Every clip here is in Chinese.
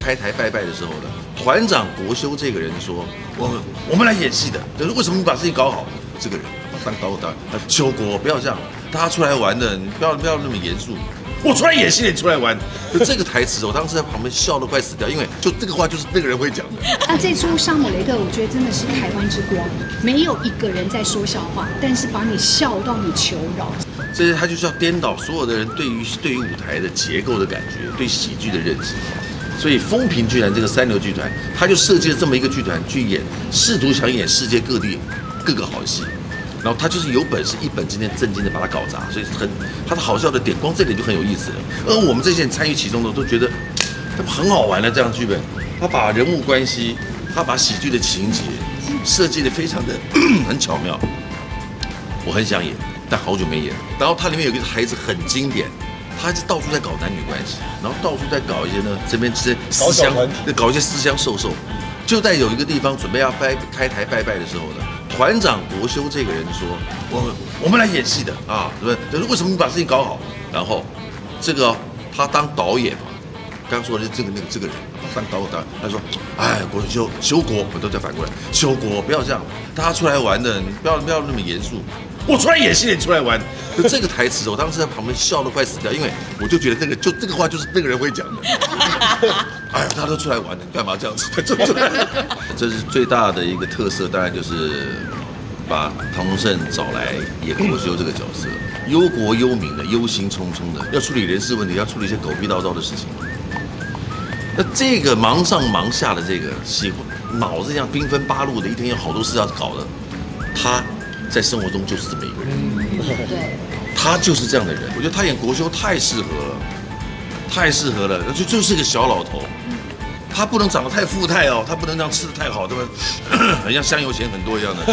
开台拜拜的时候呢，团长国修这个人说，我们来演戏的，为什么你把事情搞好？这个人当高大，修国不要这样，大家出来玩的，你不要那么严肃。我出来演戏，你出来玩，就这个台词，我当时在旁边笑得快死掉，因为就这个话就是那个人会讲的。 那这出《沙姆雷特》，我觉得真的是台湾之光，没有一个人在说笑话，但是把你笑到你求饶。 这些他就是要颠倒所有的人对于舞台的结构的感觉，对喜剧的认知。所以风评剧团这个三流剧团，他就设计了这么一个剧团去演，试图想演世界各地各个好戏。然后他就是有本事一本正经的把它搞砸，所以他的好笑的点，光这点就很有意思了。而我们这些人参与其中的都觉得很好玩的这样剧本，他把人物关系，他把喜剧的情节设计的非常的很巧妙，我很想演，但好久没演。然后它里面有一个孩子很经典，他是到处在搞男女关系，然后到处在搞一些呢这边私相，搞一些私相授受。就在有一个地方准备要开台拜拜的时候呢。团长国修这个人说，我们来演戏的啊，对不对？为什么你把事情搞好？然后，这个他当导演嘛，刚说的这个人当导演，他说，哎，国修国，我都在反过来，修国不要这样，大家出来玩的，你不要那么严肃。我出来演戏，你出来玩，就这个台词，我当时在旁边笑得快死掉，因为我就觉得这个话就是那个人会讲的。哎呀，大家都出来玩的，你干嘛这样子？这是最大的一个特色，当然就是把唐宗盛找来演国修这个角色，忧国忧民的，忧心忡忡的，要处理人事问题，要处理一些狗屁叨叨的事情。那这个忙上忙下的这个脑子这样兵分八路的，一天有好多事要搞的，他在生活中就是这么一个人。对，他就是这样的人。我觉得他演国修太适合了，太适合了，就是个小老头。他不能长得太富态哦，他不能这样吃的太好，对吧？很像香油钱很多一样的。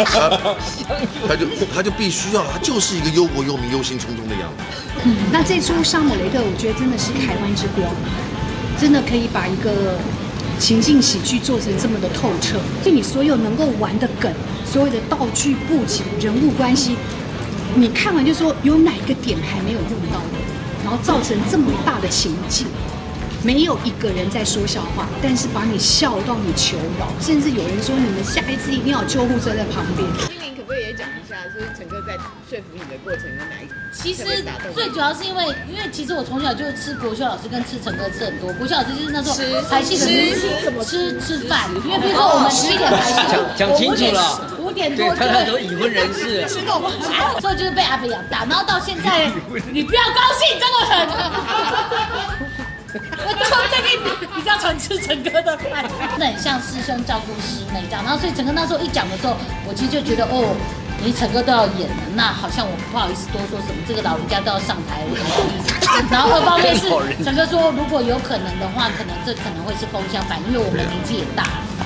他就必须要，他就是一个忧国忧民、忧心忡忡的样子。 那这出《沙姆雷特》，我觉得真的是台湾之光，真的可以把一个情境喜剧做成这么的透彻。就你所有能够玩的梗，所有的道具布景、人物关系，你看完就说有哪个点还没有用到的，然后造成这么大的情境。没有一个人在说笑话，但是把你笑到你求饶，甚至有人说你们下一次一定要有救护车在旁边。 心灵可不可以也讲一下，就是陈哥在说服你的过程有哪一？ 其实最主要是因为其实我从小就是吃国修老师跟吃陈哥吃很多。国修老师就是那时候排戏的吃饭，因为比如说我们7点排戏， 讲清楚了 ，5点多他很多已婚人士， 吃肉，所以就是被阿北养大，然后到现在，你不要高兴，真的很。我最近比较常吃陈哥的饭，那很像师兄照顾师妹这样。然后所以陈哥那时候一讲的时候，我其实就觉得哦，你陈哥都要演了，那好像我不好意思多说什么，这个老人家都要上台，我怎么好意思？然后2方面是陈哥说，如果有可能的话，可能会是风向反，因为我们年纪也大了。